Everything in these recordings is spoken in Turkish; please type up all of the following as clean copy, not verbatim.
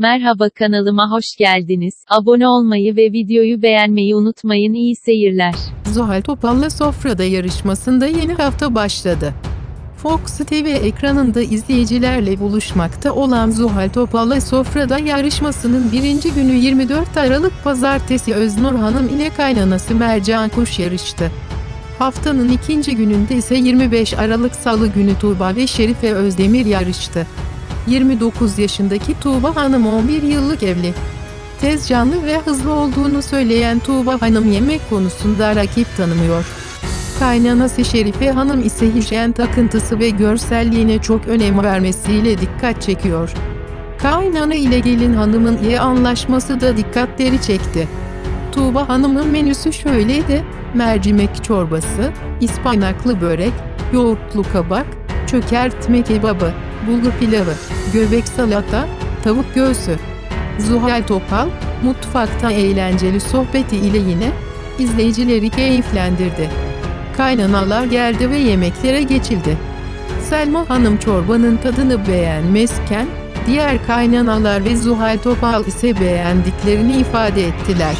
Merhaba, kanalıma hoş geldiniz. Abone olmayı ve videoyu beğenmeyi unutmayın. İyi seyirler. Zuhal Topal'la Sofra'da yarışmasında yeni hafta başladı. Fox TV ekranında izleyicilerle buluşmakta olan Zuhal Topal'la Sofra'da yarışmasının birinci günü 24 Aralık Pazartesi Öznur Hanım ile kaynanası Mercan Kuş yarıştı. Haftanın ikinci gününde ise 25 Aralık Salı günü Tuğba ve Şerife Özdemir yarıştı. 29 yaşındaki Tuğba Hanım 11 yıllık evli. Tez, canlı ve hızlı olduğunu söyleyen Tuğba Hanım yemek konusunda rakip tanımıyor. Kaynanası Şerife Hanım ise hijyen takıntısı ve görselliğine çok önem vermesiyle dikkat çekiyor. Kaynana ile gelin hanımın iyi anlaşması da dikkatleri çekti. Tuğba Hanım'ın menüsü şöyleydi: mercimek çorbası, ispanaklı börek, yoğurtlu kabak, çökertme kebabı, bulgur pilavı, göbek salata, tavuk göğsü. Zuhal Topal, mutfakta eğlenceli sohbeti ile yine izleyicileri keyiflendirdi. Kaynanalar geldi ve yemeklere geçildi. Selma Hanım çorbanın tadını beğenmezken, diğer kaynanalar ve Zuhal Topal ise beğendiklerini ifade ettiler.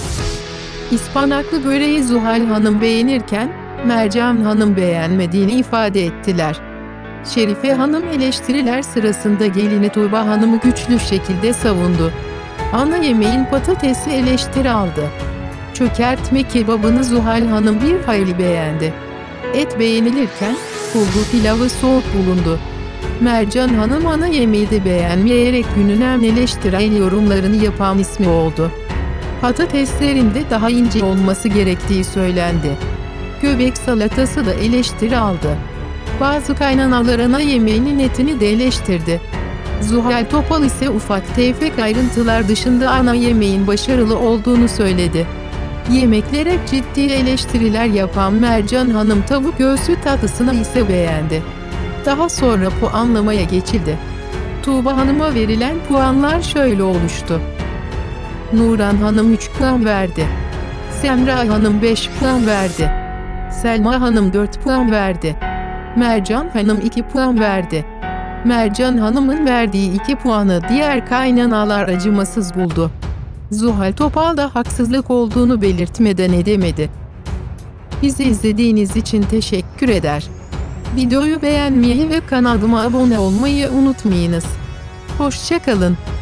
İspanaklı böreği Zuhal Hanım beğenirken, Mercan Hanım beğenmediğini ifade ettiler. Şerife Hanım eleştiriler sırasında gelini Tuğba Hanım'ı güçlü şekilde savundu. Ana yemeğin patatesi eleştiri aldı. Çökertme kebabını Zuhal Hanım bir hayli beğendi. Et beğenilirken, bulgur pilavı soğuk bulundu. Mercan Hanım ana yemeği de beğenmeyerek günün en eleştirel yorumlarını yapan ismi oldu. Patateslerin de daha ince olması gerektiği söylendi. Göbek salatası da eleştiri aldı. Bazı kaynanalar ana yemeğinin etini de eleştirdi. Zuhal Topal ise ufak tefek ayrıntılar dışında ana yemeğin başarılı olduğunu söyledi. Yemeklere ciddi eleştiriler yapan Mercan Hanım tavuk göğsü tatlısını ise beğendi. Daha sonra puanlamaya geçildi. Tuğba Hanım'a verilen puanlar şöyle oluştu. Nuran Hanım 3 puan verdi. Semra Hanım 5 puan verdi. Selma Hanım 4 puan verdi. Mercan Hanım 2 puan verdi. Mercan Hanım'ın verdiği 2 puanı diğer kaynanalar acımasız buldu. Zuhal Topal da haksızlık olduğunu belirtmeden edemedi. Bizi izlediğiniz için teşekkür eder. Videoyu beğenmeyi ve kanalıma abone olmayı unutmayınız. Hoşça kalın.